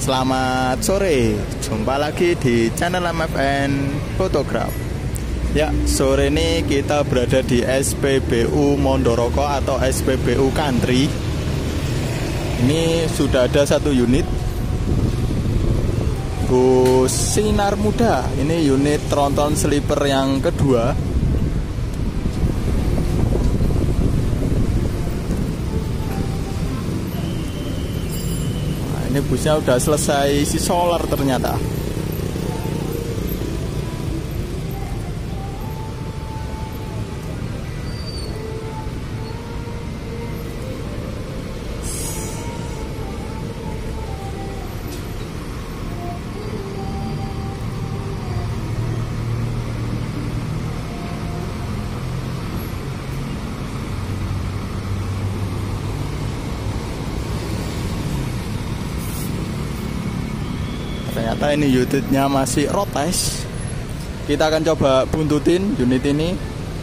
Selamat sore, jumpa lagi di channel MFN Photograph. Ya, sore ini kita berada di SPBU Mondoroko atau SPBU Country. Ini sudah ada satu unit bus Sinar Muda. Ini unit tronton sleeper yang kedua. Ini busnya udah selesai isi solar ternyata. Ternyata ini unitnya masih rotes. Kita akan coba buntutin unit ini.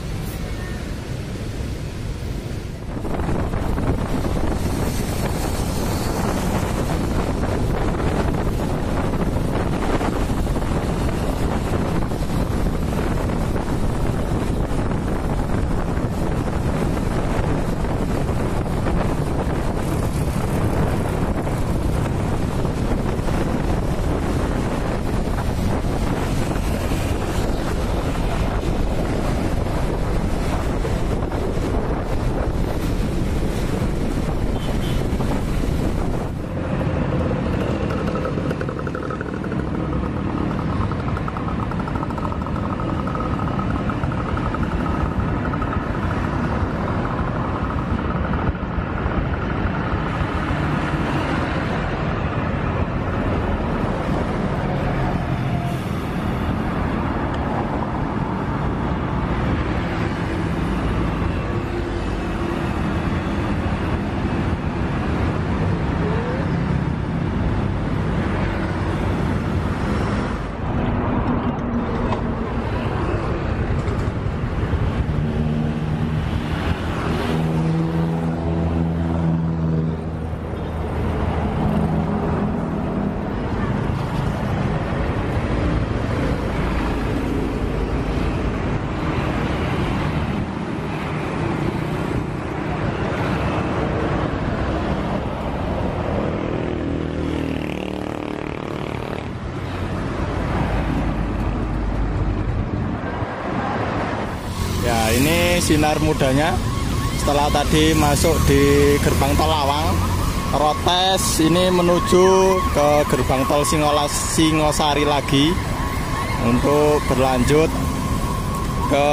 Ya, ini sinar mudanya. Setelah tadi masuk di gerbang tol Lawang, rotes ini menuju ke gerbang tol Singosari lagi untuk berlanjut ke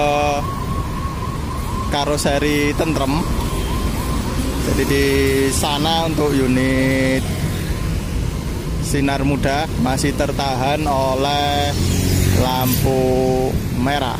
karoseri Tentrem. Jadi di sana untuk unit sinar muda masih tertahan oleh lampu merah.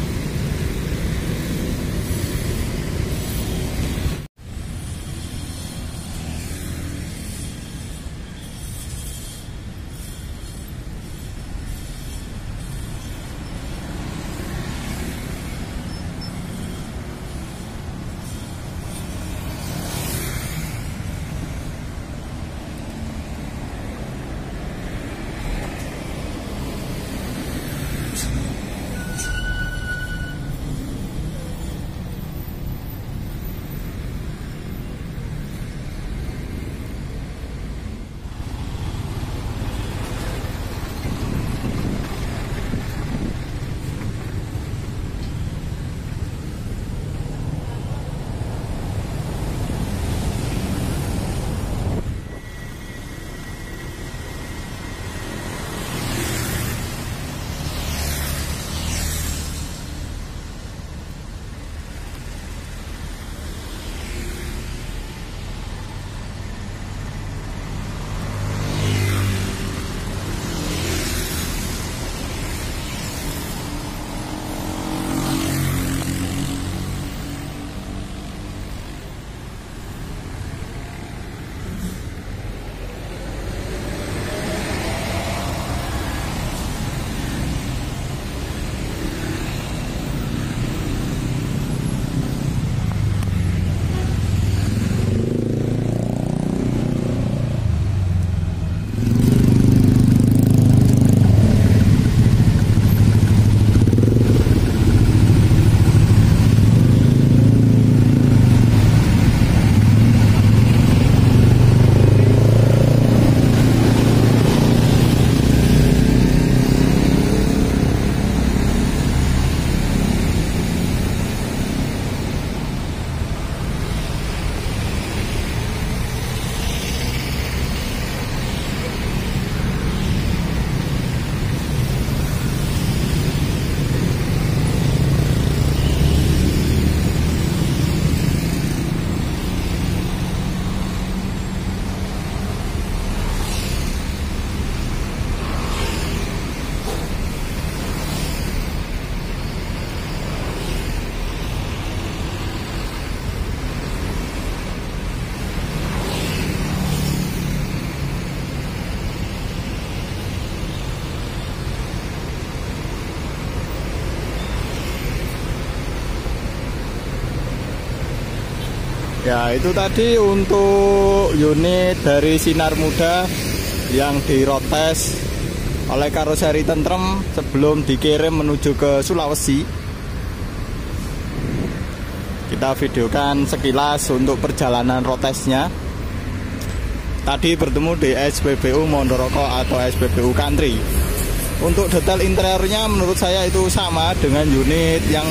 Ya, itu tadi untuk unit dari Sinar Muda yang di road test oleh Karoseri Tentrem sebelum dikirim menuju ke Sulawesi. Kita videokan sekilas untuk perjalanan road testnya. Tadi bertemu di SPBU Mondoroko atau SPBU Country. Untuk detail interiornya menurut saya itu sama dengan unit yang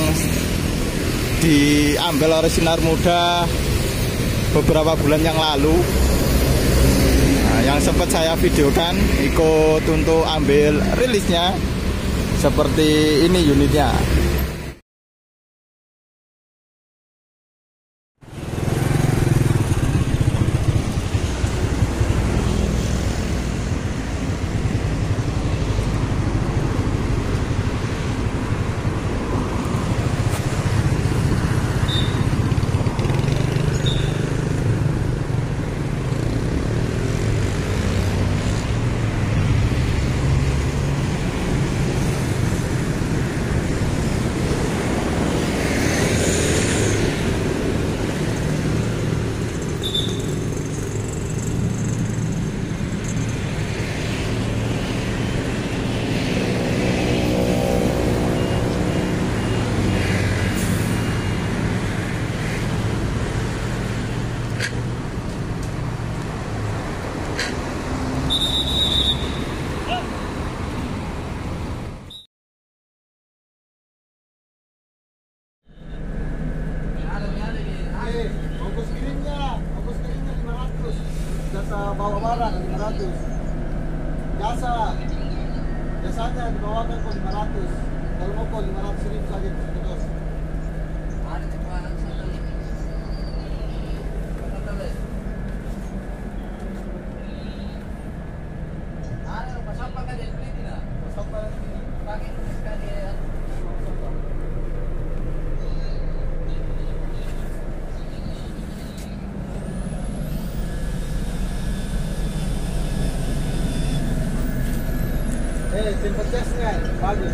diambil oleh Sinar Muda beberapa bulan yang lalu. Nah, yang sempat saya videokan ikut untuk ambil rilisnya seperti ini unitnya. Ongkos kirimnya 500. Jasa bawa barang 500. Jasanya dibawakan kok 500. Kalau mau kok 500.000 saja terus. Ada cepat satu. Ada pasang pakai dia beli tidak? Pasang pakai sekali ya. Simple testnya bagus.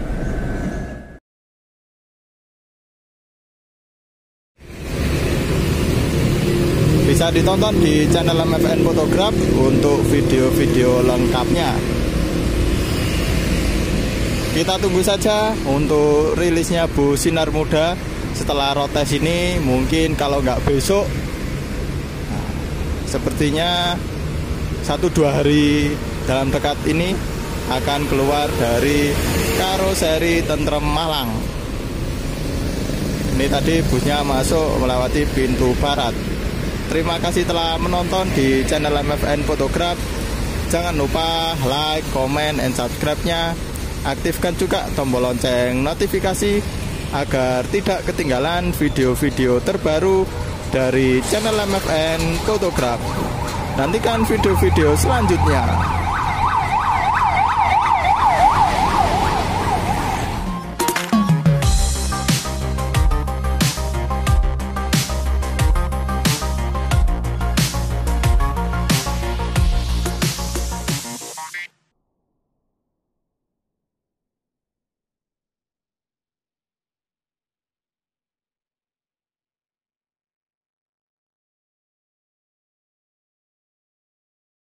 Bisa ditonton di channel MFN Photograph untuk video-video lengkapnya. Kita tunggu saja untuk rilisnya Bu Sinar Muda setelah road test ini. Mungkin kalau nggak besok, nah, sepertinya 1-2 hari dalam dekat ini akan keluar dari Karoseri Tentrem Malang. Ini tadi busnya masuk melewati pintu barat. Terima kasih telah menonton di channel MFN Photograph. Jangan lupa like, comment, and subscribe-nya. Aktifkan juga tombol lonceng notifikasi agar tidak ketinggalan video-video terbaru dari channel MFN Photograph. Nantikan video-video selanjutnya.